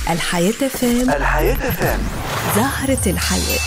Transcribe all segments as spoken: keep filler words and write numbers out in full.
الحياة فام. الحياة فام. زهرة الحياة.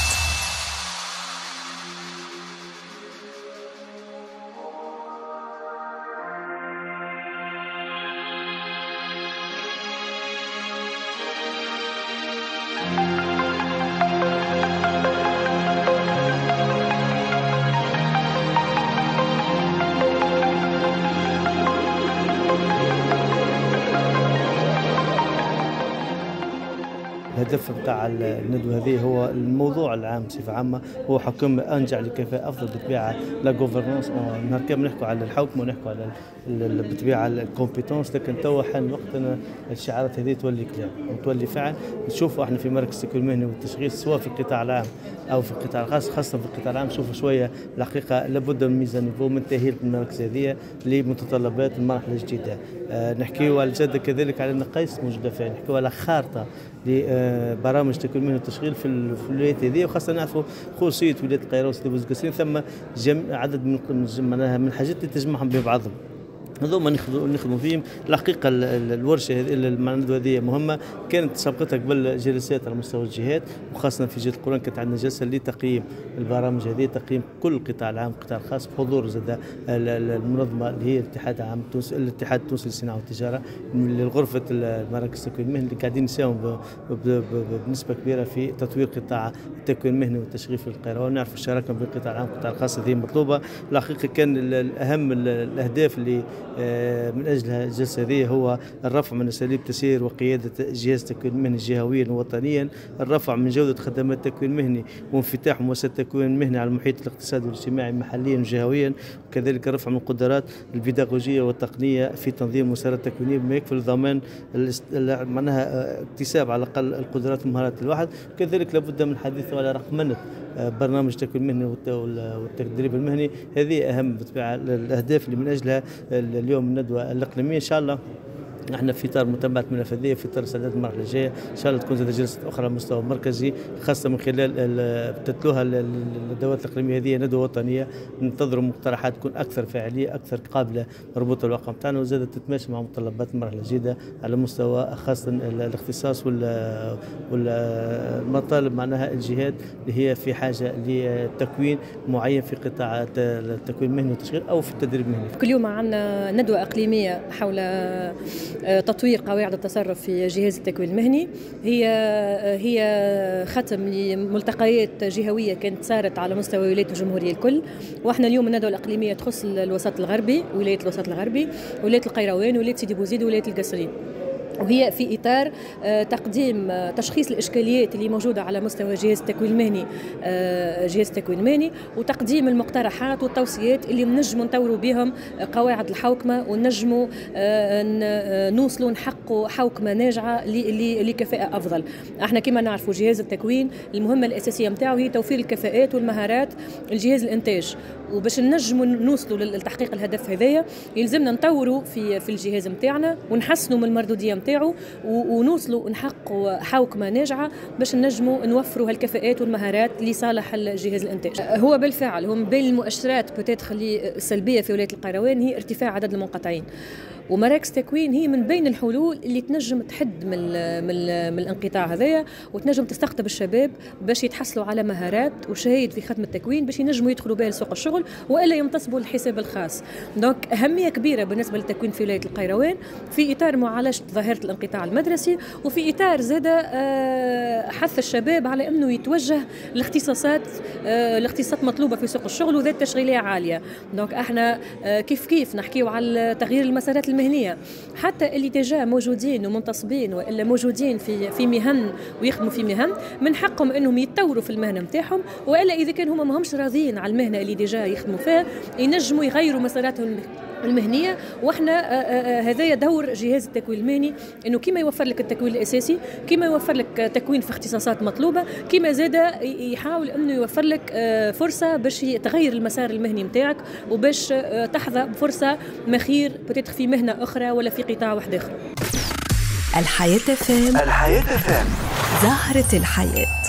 الهدف بتاع الندوة هذه هو الموضوع العام بصفة عامة هو حكم أنجع لكفاءة أفضل بالطبيعة لا جوفرنانس. نهار كامل نحكوا على الحكم ونحكوا على بالطبيعة الكومبيتونس، لكن توا حان الوقت أن الشعارات هذه تولي كلام وتولي فعل. نشوفوا احنا في مركز التكوين المهني والتشغيل سواء في القطاع العام أو في القطاع الخاص، خاصة في القطاع العام نشوفوا شوية الحقيقة لابد من ميزان نيفو من تأهيل المراكز هذه لمتطلبات المرحلة الجديدة. أه نحكيوا على الجادة كذلك على النقائص موجودة فيها، نحكيوا على خارطة لبرامج تكوين المهني والتشغيل في الولايات هذه، وخاصة نعرفوا خصوصية ولاية القاهرة وسيدي بوزقاسين ثم عدد من من الحاجات اللي تجمعهم ببعضهم. هذوما نخدموا فيهم. الحقيقه الورشه هذه الندوه هذه مهمه، كانت سابقتها قبل جلسات على مستوى الجهات، وخاصه في جهه القرآن كانت عندنا جلسه لتقييم البرامج هذه، تقييم كل القطاع العام والقطاع الخاص بحضور زاد المنظمه اللي هي الاتحاد العام التونسي الاتحاد التونسي للصناعه والتجاره لغرفه المراكز التكوين المهني اللي قاعدين يساهموا بنسبه كبيره في تطوير قطاع التكوين المهني والتشغيل في القاهره، ونعرف الشراكه بين القطاع العام والقطاع الخاص هذه مطلوبه. الحقيقه كان الاهم الاهداف اللي من أجلها الجلسة هذه هو الرفع من أساليب تسيير وقيادة جهاز التكوين المهني جهويا ووطنيا، الرفع من جودة خدمات التكوين المهني وانفتاح مؤسسات التكوين المهني على المحيط الاقتصادي والاجتماعي محليا وجهويا، وكذلك الرفع من القدرات البيداغوجية والتقنية في تنظيم المسارات التكوينية بما يكفل ضمان معناها اكتساب على الأقل القدرات والمهارات الواحد. وكذلك لابد من الحديث على رقمنة برنامج التكوين المهني والتدريب المهني، هذه أهم بالطبيعة الأهداف اللي من أجلها اليوم الندوة الإقليمية. إن شاء الله احنا في اطار متابعه الملف هذه، في اطار استعداد المرحله الجايه ان شاء الله تكون زاد جلسه اخرى على المستوى المركزي، خاصه من خلال تتلوها الندوات الاقليميه هذه ندوه وطنيه، ننتظروا مقترحات تكون اكثر فاعليه اكثر قابله مربوطه بالواقع نتاعنا، وزادت تتماشى مع متطلبات المرحله الجديده على مستوى خاصه الاختصاص والمطالب معناها الجهات اللي هي في حاجه لتكوين معين في قطاع التكوين المهني والتشغيل او في التدريب المهني. كل يوم عندنا ندوه اقليميه حول تطوير قواعد التصرف في جهاز التكوين المهني. هي هي ختم لملتقيات جهويه كانت صارت على مستوى ولايه الجمهوريه الكل، واحنا اليوم الندوه الاقليميه تخص الوسط الغربي، ولايه الوسط الغربي، ولايه القيروان، ولايه سيدي بوزيد، ولايه القصرين، وهي في إطار تقديم تشخيص الإشكاليات اللي موجودة على مستوى جهاز التكوين المهني جهاز التكوين المهني وتقديم المقترحات والتوصيات اللي نجموا نطوروا بهم قواعد الحوكمة، ونجموا نوصلوا نحققوا حوكمة ناجعة لكفاءة أفضل. احنا كما نعرفوا جهاز التكوين المهمة الأساسية متاعه هي توفير الكفاءات والمهارات لجهاز الإنتاج، وباش نجموا نوصلوا لتحقيق الهدف هذايا يلزمنا نطوروا في في الجهاز متاعنا ونحسنوا من المردودية متاعه ونوصلوا نحققوا حوكمة ناجعة باش نجموا نوفروا هالكفاءات والمهارات لصالح الجهاز الانتاج. هو بالفعل هم بين المؤشرات بتدخل السلبية في ولاية القيروان هي ارتفاع عدد المنقطعين، ومراكز التكوين هي من بين الحلول اللي تنجم تحد من ال من, ال من الانقطاع هذايا، وتنجم تستقطب الشباب باش يتحصلوا على مهارات وشهايد في خدمة التكوين باش ينجموا يدخلوا بها لسوق الشغل والا ينتصبوا للحساب الخاص. دونك أهمية كبيرة بالنسبة للتكوين في ولاية القيروان في إطار معالجة ظاهرة الانقطاع المدرسي، وفي إطار زاد حث الشباب على أنه يتوجه لاختصاصات الاختصاصات مطلوبة في سوق الشغل وذات تشغيلية عالية. دونك احنا كيف كيف نحكيو على تغيير المسارات المهنية، حتى اللي ديجا موجودين ومنتصبين والا موجودين في في مهن ويخدموا في مهن من حقهم انهم يتطوروا في المهنه نتاعهم، والا اذا كان هما ماهمش راضيين على المهنه اللي ديجا يخدموا فيها ينجموا يغيروا مساراتهم المهنيه. واحنا هذايا دور جهاز التكوين المهني انه كيما يوفر لك التكوين الاساسي، كيما يوفر لك تكوين في اختصاصات مطلوبه، كيما زاد يحاول انه يوفر لك فرصه باش تغير المسار المهني نتاعك وباش تحظى بفرصه مخير بتدخل في مهنه اخرى ولا في قطاع واحد اخر. الحياة فام. الحياة فام. زهرة الحياة.